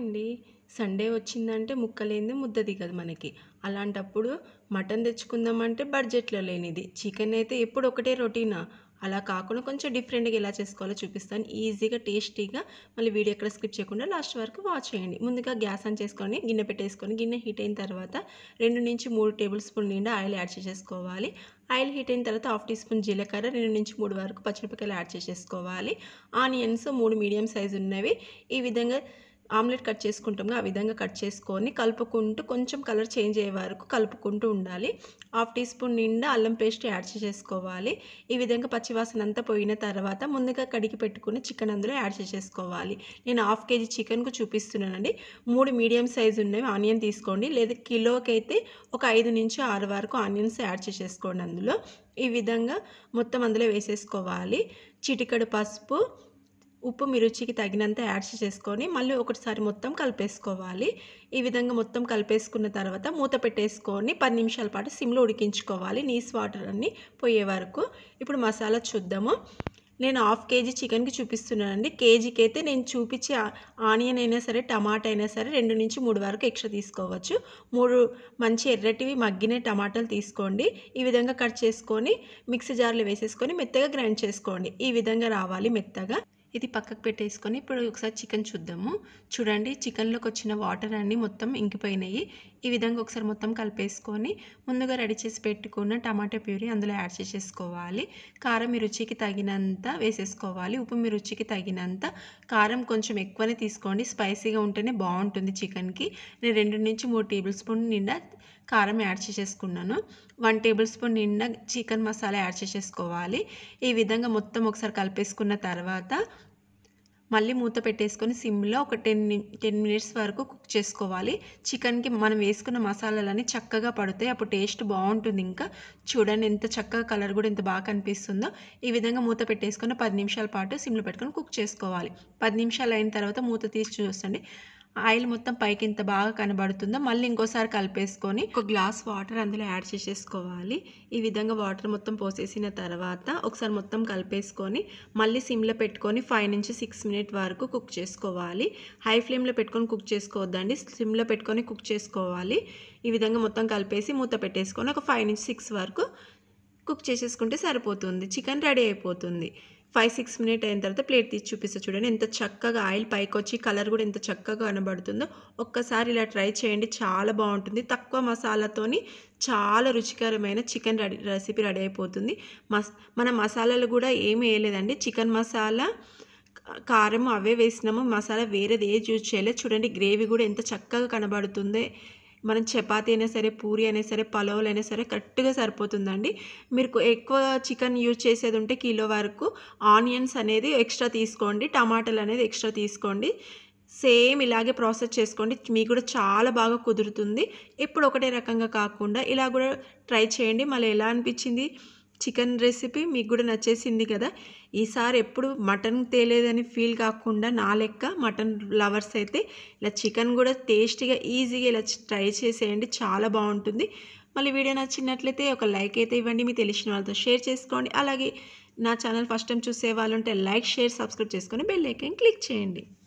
అండి. సండే వచ్చిందంటే ముక్కలేనిదే ముద్ద దిగదు మనకి. అలాంటప్పుడు మటన్ తెచ్చుకుందామంటే బడ్జెట్‌లో లేనిది. చికెన్ అయితే ఎప్పుడు ఒకటే రొటీనా? అలా కాకుండా కొంచెం డిఫరెంట్‌గా ఎలా చేసుకోవాలో చూపిస్తాను. ఈజీగా, టేస్టీగా మళ్ళీ వీడియో ఎక్కడ స్కిప్ చేయకుండా లాస్ట్ వరకు వాచ్ చేయండి. ముందుగా గ్యాస్ ఆన్ చేసుకొని గిన్నె పెట్టేసుకొని గిన్నె హీట్ అయిన తర్వాత 2-3 టేబుల్ స్పూన్ నిండా ఆయిల్ యాడ్ చేసేసుకోవాలి. ఆయిల్ హీట్ అయిన తర్వాత హాఫ్ టీ స్పూన్ జీలకర్ర, 2-3 వరకు పచ్చిమిరపకాయలు యాడ్ చేసేసుకోవాలి. ఆనియన్స్ 3 మీడియం సైజ్ ఉన్నవి ఈ విధంగా ఆమ్లెట్ కట్ చేసుకుంటాము ఆ విధంగా కట్ చేసుకొని కలుపుకుంటూ కొంచెం కలర్ చేంజ్ అయ్యే వరకు కలుపుకుంటూ ఉండాలి. హాఫ్ టీ స్పూన్ నిండా అల్లం పేస్ట్ యాడ్ చేసేసుకోవాలి. ఈ విధంగా పచ్చివాసన అంతా పోయిన తర్వాత ముందుగా కడిగి పెట్టుకుని చికెన్ అందులో యాడ్ చేసేసుకోవాలి. నేను హాఫ్ కేజీ చికెన్కు చూపిస్తున్నానండి. 3 మీడియం సైజు ఉన్నవి ఆనియన్ తీసుకోండి, లేదా కిలోకి అయితే ఒక 5-6 వరకు ఆనియన్స్ యాడ్ చేసేసుకోండి అందులో. ఈ విధంగా మొత్తం అందులో వేసేసుకోవాలి. చిటికెడు పసుపు, ఉప్పు మీ రుచికి తగినంత యాడ్ చేసేసుకొని మళ్ళీ ఒకసారి మొత్తం కలిపేసుకోవాలి. ఈ విధంగా మొత్తం కలిపేసుకున్న తర్వాత మూత పెట్టేసుకొని 10 నిమిషాల పాటు సిమ్లో ఉడికించుకోవాలి నీస్ వాటర్ అన్నీ పోయే వరకు. ఇప్పుడు మసాలా చూద్దాము. నేను హాఫ్ కేజీ చికెన్కి చూపిస్తున్నానండి. కేజీకి అయితే నేను చూపించే ఆనియన్ అయినా సరే, టమాటా అయినా సరే 2-3 వరకు ఎక్స్ట్రా తీసుకోవచ్చు. 3 మంచి ఎర్రటివి మగ్గిన టమాటాలు తీసుకోండి. ఈ విధంగా కట్ చేసుకొని మిక్సీ జార్లో వేసేసుకొని మెత్తగా గ్రైండ్ చేసుకోండి. ఈ విధంగా రావాలి మెత్తగా. ఇది పక్కకు పెట్టేసుకొని ఇప్పుడు ఒకసారి చికెన్ చూద్దాము. చూడండి, చికెన్లోకి వచ్చిన వాటర్ అన్నీ మొత్తం ఇంకిపోయినాయి. ఈ విధంగా ఒకసారి మొత్తం కలిపేసుకొని ముందుగా రెడీ చేసి పెట్టుకున్న టమాటా ప్యూరీ అందులో యాడ్ చేసేసుకోవాలి. కారం మీ రుచికి తగినంత వేసేసుకోవాలి. ఉప్పు మీ రుచికి తగినంత. కారం కొంచెం ఎక్కువనే తీసుకోండి, స్పైసీగా ఉంటేనే బాగుంటుంది చికెన్కి. నేను 2-3 టేబుల్ స్పూన్ నిండా కారం యాడ్ చేసేసుకున్నాను. 1 టేబుల్ స్పూన్ నిండా చికెన్ మసాలా యాడ్ చేసేసుకోవాలి. ఈ విధంగా మొత్తం ఒకసారి కలిపేసుకున్న తర్వాత మళ్ళీ మూత పెట్టేసుకొని సిమ్లో ఒక 10 మినిట్స్ వరకు కుక్ చేసుకోవాలి. చికెన్కి మనం వేసుకున్న మసాలాలన్నీ చక్కగా పడతాయి, అప్పుడు టేస్ట్ బాగుంటుంది. ఇంకా చూడండి ఎంత చక్కగా కలర్ కూడా ఎంత బాగా కనిపిస్తుందో. ఈ విధంగా మూత పెట్టేసుకొని 10 నిమిషాల పాటు సిమ్లో పెట్టుకొని కుక్ చేసుకోవాలి. 10 నిమిషాలు అయిన తర్వాత మూత తీసి చూడండి, ఆయిల్ మొత్తం పైకి ఎంత బాగా కనబడుతుందో. మళ్ళీ ఇంకోసారి కలిపేసుకొని ఒక గ్లాస్ వాటర్ అందులో యాడ్ చేసేసుకోవాలి. ఈ విధంగా వాటర్ మొత్తం పోసేసిన తర్వాత ఒకసారి మొత్తం కలిపేసుకొని మళ్ళీ సిమ్లో పెట్టుకొని 5-6 మినిట్ వరకు కుక్ చేసుకోవాలి. హై ఫ్లేమ్లో పెట్టుకొని కుక్ చేసుకోవద్దండి, సిమ్లో పెట్టుకొని కుక్ చేసుకోవాలి. ఈ విధంగా మొత్తం కలిపేసి మూత పెట్టేసుకొని ఒక 5-6 వరకు కుక్ చేసేసుకుంటే సరిపోతుంది. చికెన్ రెడీ అయిపోతుంది. 5-6 మినిట్ అయిన తర్వాత ప్లేట్ తీసి చూపిస్తా. చూడండి ఎంత చక్కగా ఆయిల్ పైకి వచ్చి కలర్ కూడా ఎంత చక్కగా కనబడుతుందో. ఒక్కసారి ఇలా ట్రై చేయండి, చాలా బాగుంటుంది. తక్కువ మసాలాతోని చాలా రుచికరమైన చికెన్ రెసిపీ రెడీ అయిపోతుంది. మన మసాలాలు కూడా ఏమి వేయలేదండి, చికెన్ మసాలా, కారం అవే వేసినాము. మసాలా వేరేది ఏ యూజ్ చేయలేదు. చూడండి గ్రేవీ కూడా ఎంత చక్కగా కనబడుతుంది. మనం చపాతీ అయినా సరే, పూరి అయినా సరే, పలావులు అయినా సరే కరెక్ట్గా సరిపోతుందండి. మీరు ఎక్కువ చికెన్ యూజ్ చేసేది ఉంటే కిలో వరకు ఆనియన్స్ అనేది ఎక్స్ట్రా తీసుకోండి, టమాటాలు అనేది ఎక్స్ట్రా తీసుకోండి. సేమ్ ఇలాగే ప్రాసెస్ చేసుకోండి, మీకు కూడా చాలా బాగా కుదురుతుంది. ఎప్పుడు ఒకటే రకంగా కాకుండా ఇలా కూడా ట్రై చేయండి. మళ్ళీ ఎలా అనిపించింది చికెన్ రెసిపీ? మీకు కూడా నచ్చేసింది కదా. ఈసారి ఎప్పుడు మటన్ తేలేదని ఫీల్ కాకుండా నా లెక్క మటన్ లవర్స్ అయితే ఇలా చికెన్ కూడా టేస్టీగా ఈజీగా ఇలా ట్రై చేసేయండి, చాలా బాగుంటుంది. మళ్ళీ వీడియో నచ్చినట్లయితే ఒక లైక్ అయితే ఇవ్వండి, మీ తెలిసిన వాళ్ళతో షేర్ చేసుకోండి. అలాగే నా ఛానల్ ఫస్ట్ టైం చూసే వాళ్ళు ఉంటే లైక్, షేర్, సబ్స్క్రైబ్ చేసుకొని బెల్ ఐకాన్ క్లిక్ చేయండి.